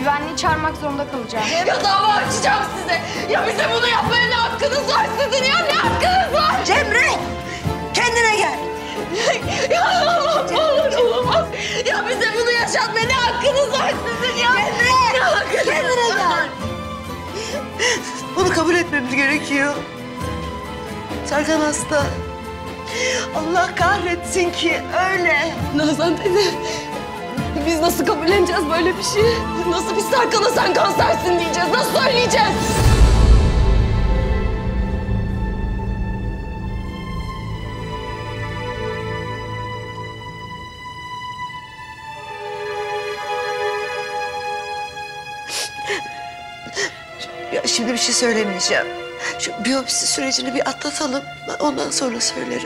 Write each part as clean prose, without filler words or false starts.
Güvenliği çağırmak zorunda kalacağım. Ya dava açacağım size. Ya bize bunu yapmaya ne hakkınız var sizin ya? Ne hakkınız var? Cemre! Kendine gel. Ya olamaz. Ya bize bunu yaşatmaya ne hakkınız var sizin ya? Cemre! Ne hakkınız Kendine gel. Bunu kabul etmemiz gerekiyor. Serkan hasta. Allah kahretsin ki öyle. Nazan teyze, biz nasıl kabulleneceğiz böyle bir şey? Nasıl biz Serkan'a sen kansersin diyeceğiz? Nasıl söyleyeceğiz? Ya şimdi bir şey söylemeyeceğim. Şu biyopsi sürecini bir atlatalım. Ondan sonra söylerim.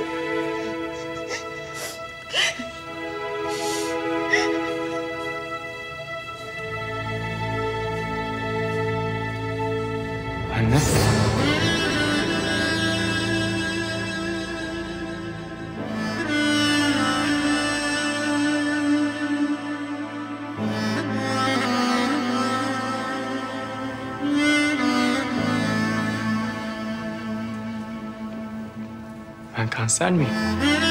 Anne. Ben kanser miyim?